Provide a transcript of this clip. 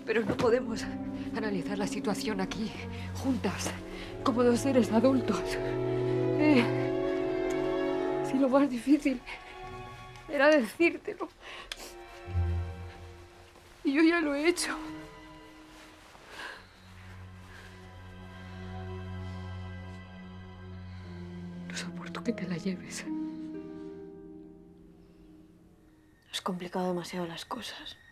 Pero no podemos analizar la situación aquí, juntas, como dos seres adultos. Si lo más difícil era decírtelo. Y yo ya lo he hecho. No soporto que te la lleves. Has complicado demasiado las cosas.